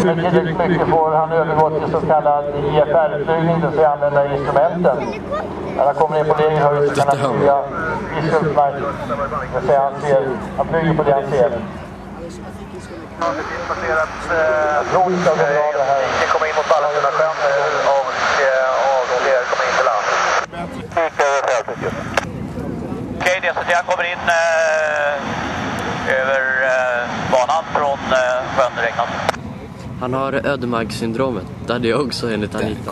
med tillräckligt mycket får han övergå till så kallad IFR-flygning, det vill säga använda instrumenten. När han kommer ner på lägre höjd så kan han flyga visuellt, det vill säga han flyger på det han ser. Ja, det finns passerat Ike kommer in mot Ballastuna sjön och avser kommer in till land. Okej, DC3 kommer in över banan från sjön räknat. Han har ödemarkssyndromet. Det hade jag också enligt Anita.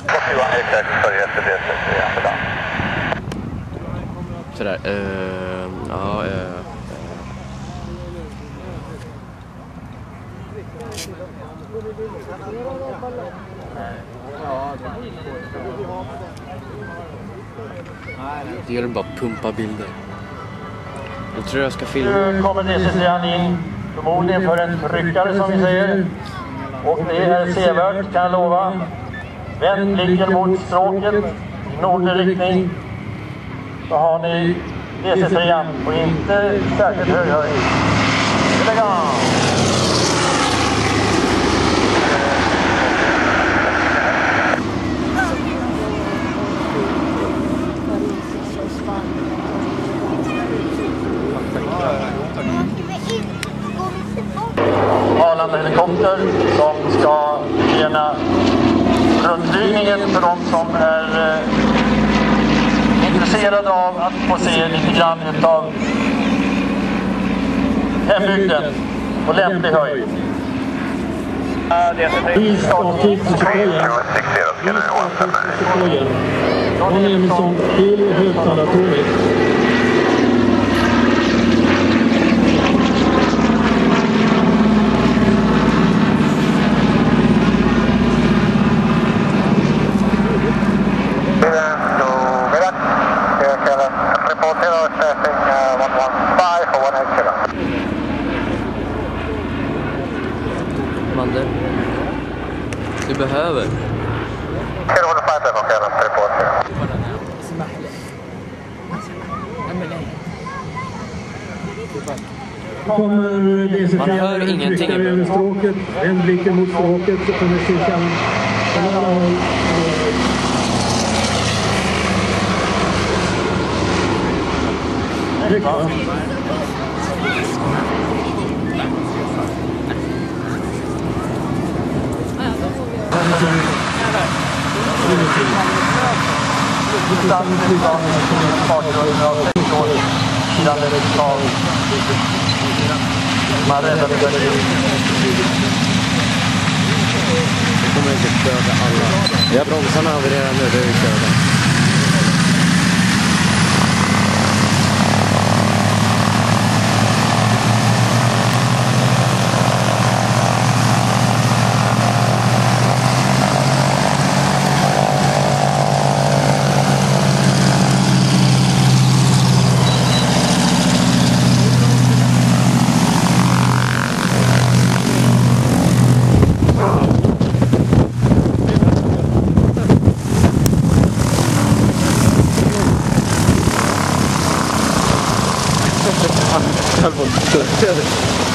Sådär, ja, det gör bara pumpa bilder. Jag tror jag ska filma. Nu kommer DC3 in, förmodligen för en ryckare som vi säger. Och det är sevärt, kan jag lova. Vänd blicken mot stråket i nordlig riktning. Så har ni DC3 och inte särskilt hög höjd. Elegant! Arlanda helikopter som ska gena rundflygningen för de som är intresserade av att få se lite grann utav hembygden på lämplig höjd. East of Tidsskojen. Från Emilsson till högtalartornet. Mander, du behöver. Kommer DC3 över stråket, vänd blicken mot stråket så kommer cirkeln från alla håll. Man räddade det. Det kommer inte störa alla. Ja, bromsarna har vi redan nu, det är vi körda. Allvar.